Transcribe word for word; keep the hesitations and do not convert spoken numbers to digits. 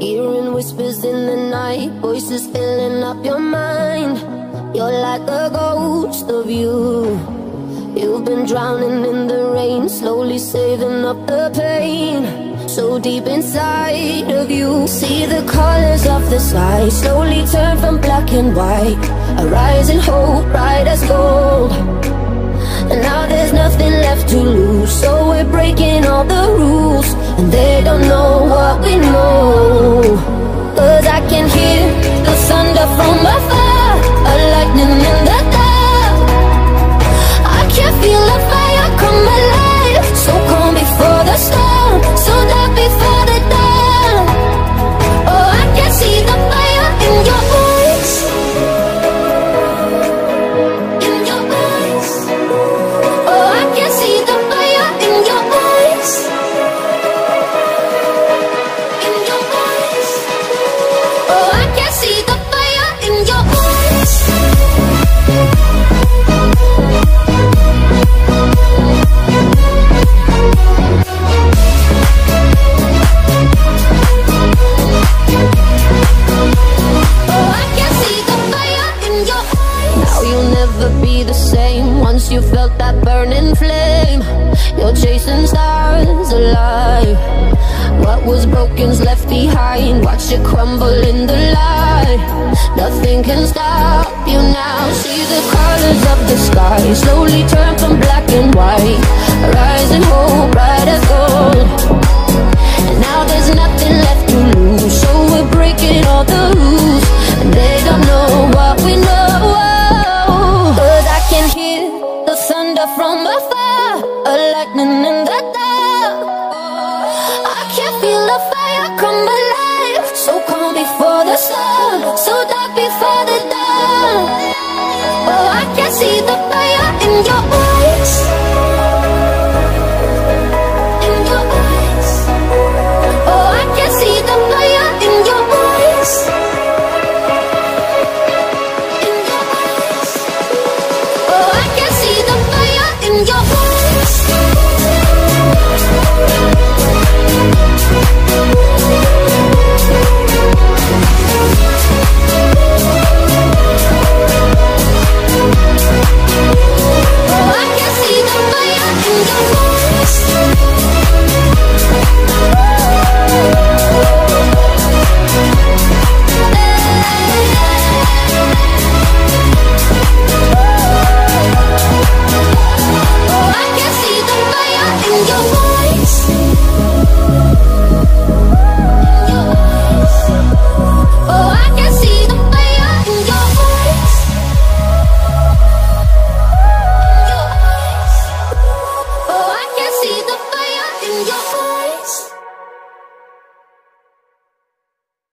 Hearing whispers in the night, voices filling up your mind. You're like a ghost of you. You've been drowning in the rain, slowly saving up the pain. So deep inside of you, see the colors of the sky slowly turn from black and white. A rising hope, bright as gold. And now there's nothing left to lose, so we're breaking all the rules. And they don't know what we know, 'cause I can hear the thunder from afar, a lightning in the dark. I can feel the fire come alive, so calm before the storm, so dark before the dawn. Oh, I can see the fire in your eyes, in your eyes. Oh, I can see the fire in your eyes, in your eyes. Oh, I can see the fire in your eyes. Once you felt that burning flame, you're chasing stars alive. What was broken's left behind, watch it crumble in the light. Nothing can stop you now. See the colors of the sky slowly turn from black and white. Rising hope, bright as gold. And now there's nothing left to lose, so we're breaking all the rules. And they don't know what we know, 'cause I can hear the thunder from afar, a lightning in the dark. I can feel the fire come alive, so calm before the sun, so dark before the dawn. Oh, I can see the fire in your eyes, in your eyes. Oh, I can see the fire in your eyes, in your eyes. Oh, I